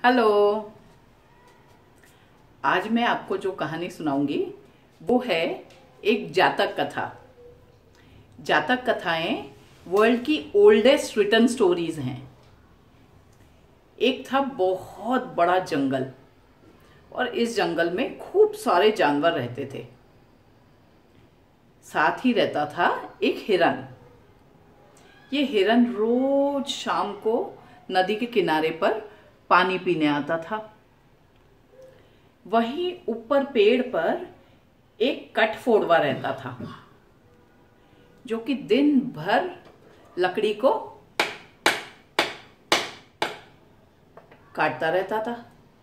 Hello. आज मैं आपको जो कहानी सुनाऊंगी वो है एक जातक कथा। जातक कथाएं वर्ल्ड की ओल्डेस्ट रिटन स्टोरीज हैं। एक था बहुत बड़ा जंगल और इस जंगल में खूब सारे जानवर रहते थे। साथ ही रहता था एक हिरन। ये हिरन रोज शाम को नदी के किनारे पर पानी पीने आता था। वहीं ऊपर पेड़ पर एक कठफोड़वा रहता था जो कि दिन भर लकड़ी को काटता रहता था।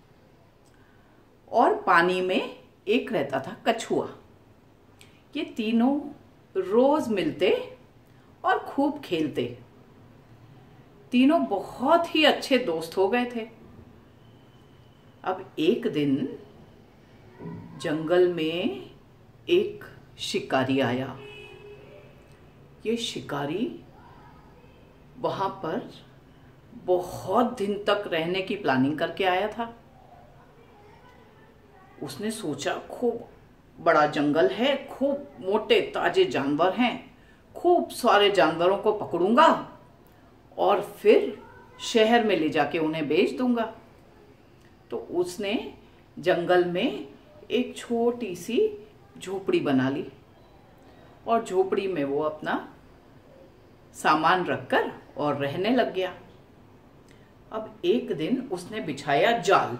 और पानी में एक रहता था कछुआ। ये तीनों रोज मिलते और खूब खेलते। तीनों बहुत ही अच्छे दोस्त हो गए थे। अब एक दिन जंगल में एक शिकारी आया। ये शिकारी वहां पर बहुत दिन तक रहने की प्लानिंग करके आया था। उसने सोचा खूब बड़ा जंगल है, खूब मोटे ताजे जानवर हैं, खूब सारे जानवरों को पकड़ूंगा और फिर शहर में ले जाके उन्हें बेच दूंगा। तो उसने जंगल में एक छोटी सी झोपड़ी बना ली और झोपड़ी में वो अपना सामान रखकर और रहने लग गया। अब एक दिन उसने बिछाया जाल,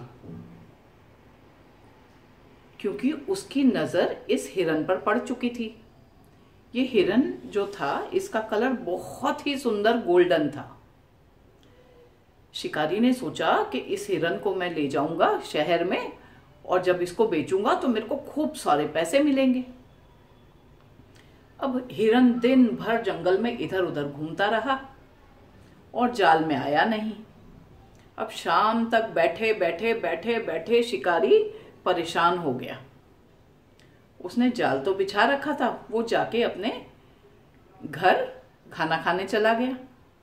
क्योंकि उसकी नजर इस हिरन पर पड़ चुकी थी। ये हिरन जो था इसका कलर बहुत ही सुंदर गोल्डन था। शिकारी ने सोचा कि इस हिरन को मैं ले जाऊंगा शहर में और जब इसको बेचूंगा तो मेरे को खूब सारे पैसे मिलेंगे। अब हिरन दिन भर जंगल में इधर उधर घूमता रहा और जाल में आया नहीं। अब शाम तक बैठे बैठे बैठे बैठे शिकारी परेशान हो गया। उसने जाल तो बिछा रखा था, वो जाके अपने घर खाना खाने चला गया।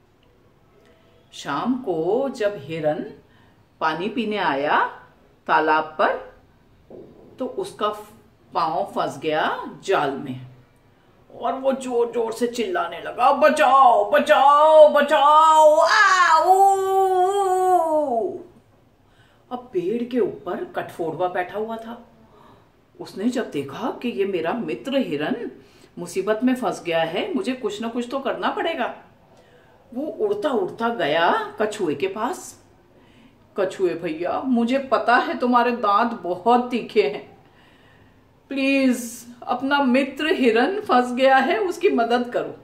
शाम को जब हिरन पानी पीने आया तालाब पर तो उसका पांव फंस गया जाल में और वो जोर जोर से चिल्लाने लगा, बचाओ बचाओ बचाओ आओ। अब पेड़ के ऊपर कठफोड़वा बैठा हुआ था। उसने जब देखा कि ये मेरा मित्र हिरन मुसीबत में फंस गया है, मुझे कुछ ना कुछ तो करना पड़ेगा, वो उड़ता उड़ता गया कछुए के पास। कछुए भैया, मुझे पता है तुम्हारे दांत बहुत तीखे हैं, प्लीज अपना मित्र हिरन फंस गया है, उसकी मदद करो।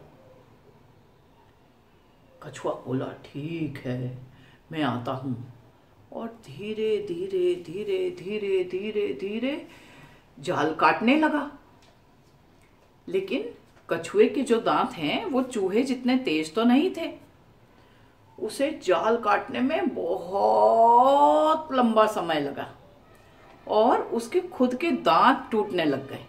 कछुआ बोला, ठीक है मैं आता हूं। और धीरे धीरे धीरे धीरे धीरे धीरे जाल काटने लगा। लेकिन कछुए के जो दांत हैं वो चूहे जितने तेज तो नहीं थे। उसे जाल काटने में बहुत लंबा समय लगा और उसके खुद के दांत टूटने लग गए।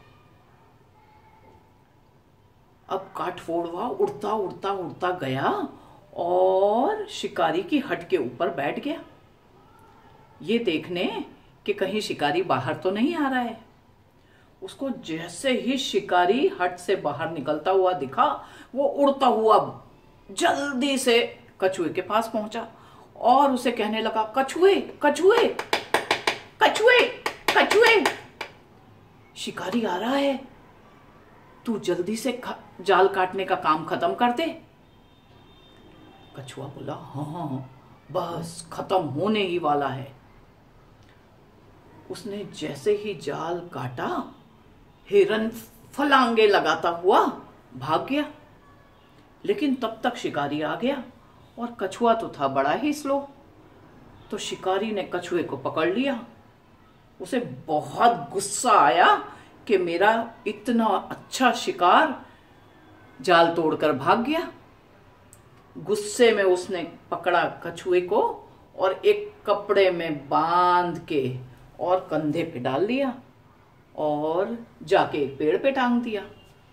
अब काठफोड़वा उड़ता उड़ता उड़ता गया और शिकारी की हट के ऊपर बैठ गया, ये देखने कि कहीं शिकारी बाहर तो नहीं आ रहा है। उसको जैसे ही शिकारी हट से बाहर निकलता हुआ दिखा, वो उड़ता हुआ जल्दी से कछुए के पास पहुंचा और उसे कहने लगा, कछुए कछुए कछुए कछुए, शिकारी आ रहा है, तू जल्दी से जाल काटने का काम खत्म कर दे। कछुआ बोला, हाँ बस खत्म होने ही वाला है। उसने जैसे ही जाल काटा, हिरन फलांगे लगाता हुआ भाग गया। लेकिन तब तक शिकारी आ गया और कछुआ तो था बड़ा ही स्लो। तो शिकारी ने कछुए को पकड़ लिया। उसे बहुत गुस्सा आया कि मेरा इतना अच्छा शिकार जाल तोड़कर भाग गया। गुस्से में उसने पकड़ा कछुए को और एक कपड़े में बांध के और कंधे पे डाल लिया और जाके एक पेड़ पे टांग दिया।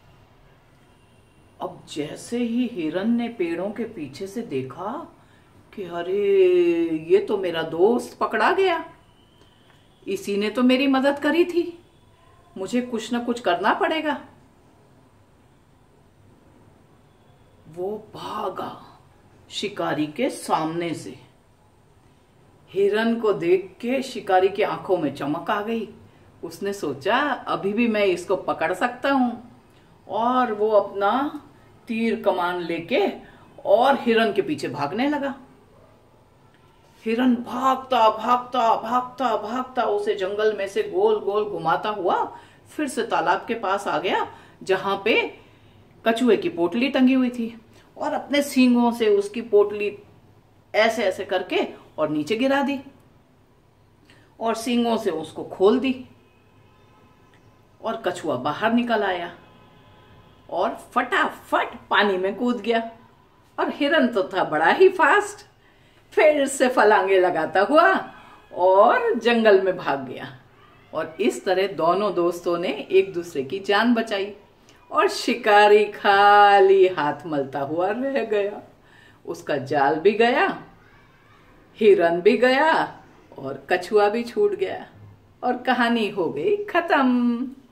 अब जैसे ही हिरन ने पेड़ों के पीछे से देखा कि अरे ये तो मेरा दोस्त पकड़ा गया, इसी ने तो मेरी मदद करी थी, मुझे कुछ ना कुछ करना पड़ेगा। वो भागा शिकारी के सामने से। हिरन को देख के शिकारी की आंखों में चमक आ गई। उसने सोचा अभी भी मैं इसको पकड़ सकता हूं, और वो अपना तीर कमान लेके और हिरन के पीछे भागने लगा। हिरन भागता भागता भागता भागता उसे जंगल में से गोल गोल घुमाता हुआ फिर से तालाब के पास आ गया, जहां पे कछुए की पोटली टंगी हुई थी, और अपने सींगों से उसकी पोटली ऐसे ऐसे करके और नीचे गिरा दी, और सींगों से उसको खोल दी, और कछुआ बाहर निकल आया और फटाफट पानी में कूद गया। और हिरन तो था बड़ा ही फास्ट, फिर से फलांगे लगाता हुआ और जंगल में भाग गया। और इस तरह दोनों दोस्तों ने एक दूसरे की जान बचाई, और शिकारी खाली हाथ मलता हुआ रह गया। उसका जाल भी गया, हिरन भी गया, और कछुआ भी छूट गया, और कहानी हो गई खत्म।